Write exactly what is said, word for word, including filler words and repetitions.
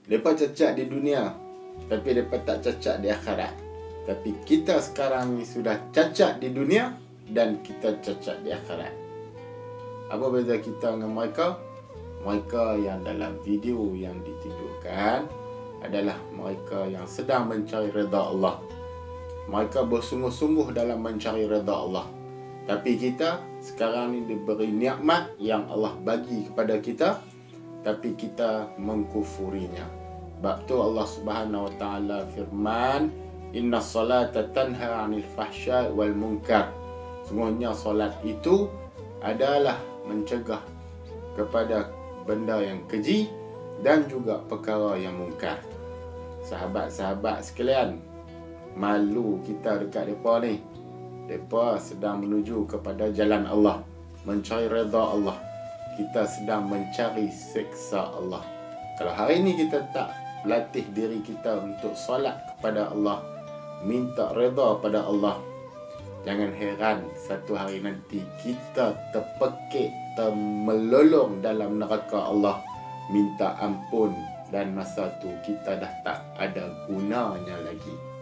Mereka cacat di dunia, tapi mereka tak cacat di akhirat. Tapi kita sekarang ni sudah cacat di dunia dan kita cacat di akhirat. Apa beza kita dengan mereka? Mereka yang dalam video yang ditunjukkan adalah mereka yang sedang mencari redha Allah. Mereka bersungguh-sungguh dalam mencari redha Allah. Tapi kita sekarang ni diberi nikmat yang Allah bagi kepada kita, tapi kita mengkufurinya. Sebab tu Allah Subhanahu wa taala firman, "Inna salata tanha 'anil fahsya'i wal munkar." Sungguhnya solat itu adalah mencegah kepada benda yang keji dan juga perkara yang mungkar. Sahabat-sahabat sekalian, malu kita dekat mereka ni. Mereka sedang menuju kepada jalan Allah, mencari redha Allah. Kita sedang mencari seksa Allah. Kalau hari ini kita tak latih diri kita untuk solat kepada Allah, minta redha pada Allah, jangan heran satu hari nanti kita terpekik, termelolong dalam neraka Allah, minta ampun, dan masa tu kita dah tak ada gunanya lagi.